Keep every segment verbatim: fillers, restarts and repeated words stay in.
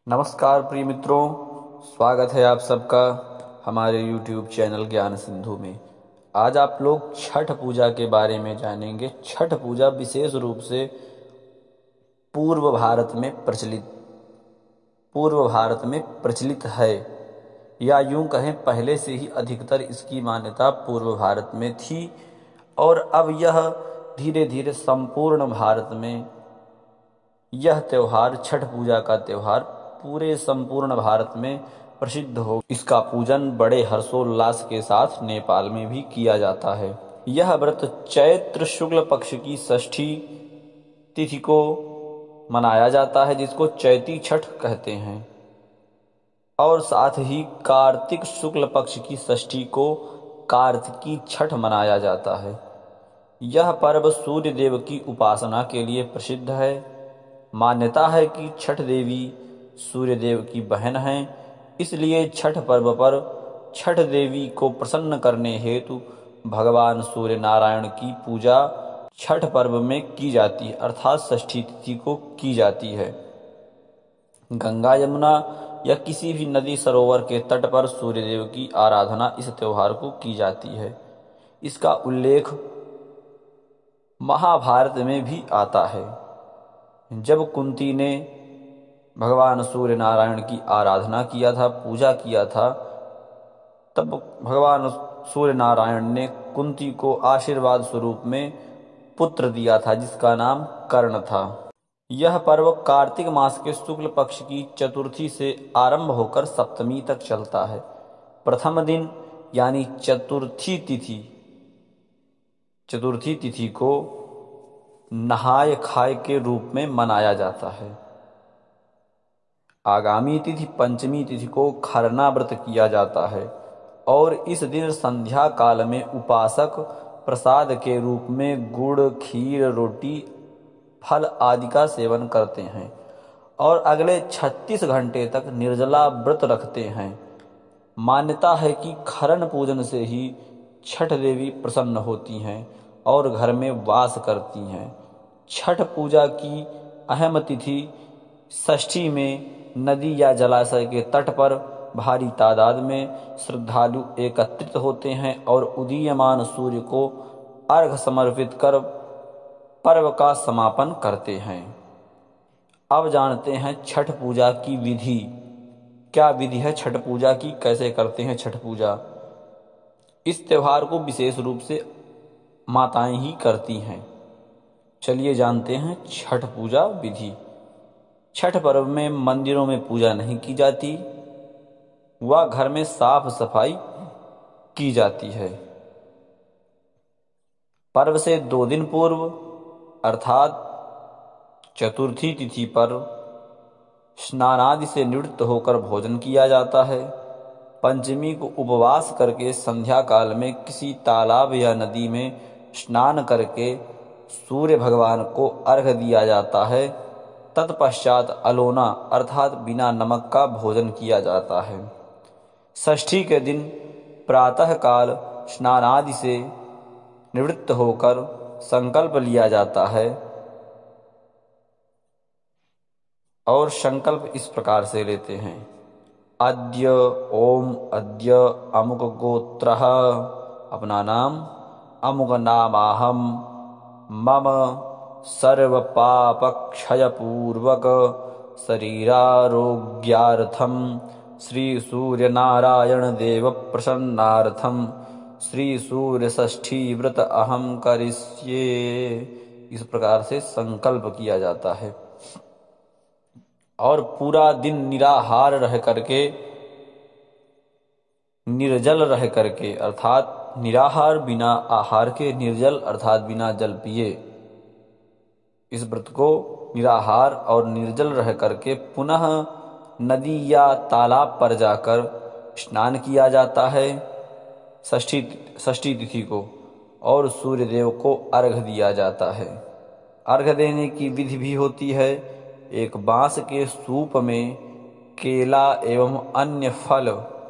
नमस्कार प्रिय मित्रों, स्वागत है आप सबका हमारे YouTube चैनल ज्ञान सिंधु में। आज आप लोग छठ पूजा के बारे में जानेंगे। छठ पूजा विशेष रूप से पूर्व भारत में प्रचलित पूर्व भारत में प्रचलित है, या यूं कहें पहले से ही अधिकतर इसकी मान्यता पूर्व भारत में थी और अब यह धीरे धीरे संपूर्ण भारत में यह त्योहार, छठ पूजा का त्योहार पूरे संपूर्ण भारत में प्रसिद्ध हो। इसका पूजन बड़े हर्षोल्लास के साथ नेपाल में भी किया जाता है। यह व्रत चैत्र शुक्ल पक्ष की षष्ठी तिथि को मनाया जाता है, जिसको चैती छठ कहते हैं, और साथ ही कार्तिक शुक्ल पक्ष की षष्ठी को कार्तिकी छठ मनाया जाता है। यह पर्व सूर्य देव की उपासना के लिए प्रसिद्ध है। मान्यता है कि छठ देवी सूर्य देव की बहन हैं, इसलिए छठ पर्व पर छठ देवी को प्रसन्न करने हेतु भगवान सूर्य नारायण की पूजा छठ पर्व में की जाती है, अर्थात षष्ठी तिथि को की जाती है। गंगा, यमुना या किसी भी नदी सरोवर के तट पर सूर्य देव की आराधना इस त्योहार को की जाती है। इसका उल्लेख महाभारत में भी आता है। जब कुंती ने भगवान सूर्य नारायण की आराधना किया था, पूजा किया था, तब भगवान सूर्य नारायण ने कुंती को आशीर्वाद स्वरूप में पुत्र दिया था, जिसका नाम कर्ण था। यह पर्व कार्तिक मास के शुक्ल पक्ष की चतुर्थी से आरंभ होकर सप्तमी तक चलता है। प्रथम दिन यानी चतुर्थी तिथि चतुर्थी तिथि को नहाय खाए के रूप में मनाया जाता है। आगामी तिथि पंचमी तिथि को खरना व्रत किया जाता है और इस दिन संध्या काल में उपासक प्रसाद के रूप में गुड़, खीर, रोटी, फल आदि का सेवन करते हैं और अगले छत्तीस घंटे तक निर्जला व्रत रखते हैं। मान्यता है कि खरन पूजन से ही छठ देवी प्रसन्न होती हैं और घर में वास करती हैं। छठ पूजा की अहम तिथि षष्ठी में नदी या जलाशय के तट पर भारी तादाद में श्रद्धालु एकत्रित होते हैं और उदीयमान सूर्य को अर्घ समर्पित कर पर्व का समापन करते हैं। अब जानते हैं छठ पूजा की विधि। क्या विधि है छठ पूजा की, कैसे करते हैं छठ पूजा? इस त्योहार को विशेष रूप से माताएं ही करती हैं। चलिए जानते हैं छठ पूजा विधि। छठ पर्व में मंदिरों में पूजा नहीं की जाती, वह घर में साफ सफाई की जाती है। पर्व से दो दिन पूर्व अर्थात चतुर्थी तिथि पर स्नानादि से निवृत्त होकर भोजन किया जाता है। पंचमी को उपवास करके संध्या काल में किसी तालाब या नदी में स्नान करके सूर्य भगवान को अर्घ दिया जाता है। तत्पश्चात अलोना अर्थात बिना नमक का भोजन किया जाता है। षष्ठी के दिन प्रातः काल स्नानादि से निवृत्त होकर संकल्प लिया जाता है और संकल्प इस प्रकार से लेते हैं। अद्य ओम अद्य अमुक गोत्रः, अपना नाम, अमुक नामाहम, मम सर्व पाप क्षय पूर्वक शरीरारोग्यार्थम श्री सूर्य नारायण देव प्रसन्नार्थम श्री सूर्य षष्ठी व्रत अहम करिष्ये। इस प्रकार से संकल्प किया जाता है और पूरा दिन निराहार रह करके निर्जल रह करके अर्थात निराहार बिना आहार के, निर्जल अर्थात बिना जल पिए, इस व्रत को निराहार और निर्जल रह करके पुनः नदी या तालाब पर जाकर स्नान किया जाता है षष्ठी षष्ठी तिथि को, और सूर्य देव को अर्घ दिया जाता है। अर्घ देने की विधि भी होती है। एक बांस के सूप में केला एवं अन्य फल,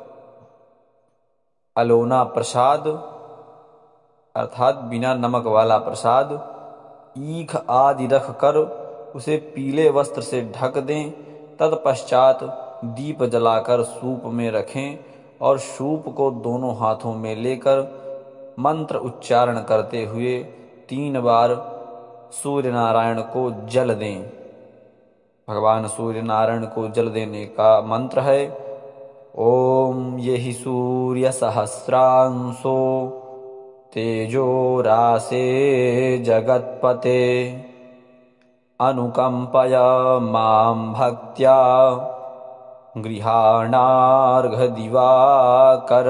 अलोना प्रसाद अर्थात बिना नमक वाला प्रसाद, ईख आदि रख कर उसे पीले वस्त्र से ढक दें तत्पश्चात दीप जलाकर सूप में रखें और सूप को दोनों हाथों में लेकर मंत्र उच्चारण करते हुए तीन बार सूर्य नारायण को जल दें। भगवान सूर्य नारायण को जल देने का मंत्र है ओम यहि सूर्य सहस्रांशो तेजो रासे जगत्पते अनुकंपय मां भक्त्या गृहाणार्घ दिवाकर।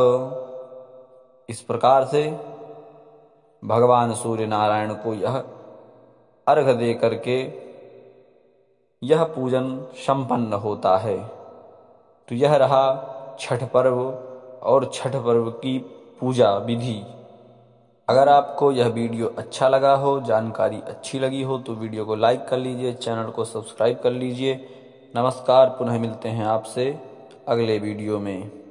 इस प्रकार से भगवान सूर्य नारायण को यह अर्घ दे करके यह पूजन संपन्न होता है। तो यह रहा छठ पर्व और छठ पर्व की पूजा विधि। अगर आपको यह वीडियो अच्छा लगा हो, जानकारी अच्छी लगी हो तो वीडियो को लाइक कर लीजिए, चैनल को सब्सक्राइब कर लीजिए। नमस्कार, पुनः मिलते हैं आपसे अगले वीडियो में।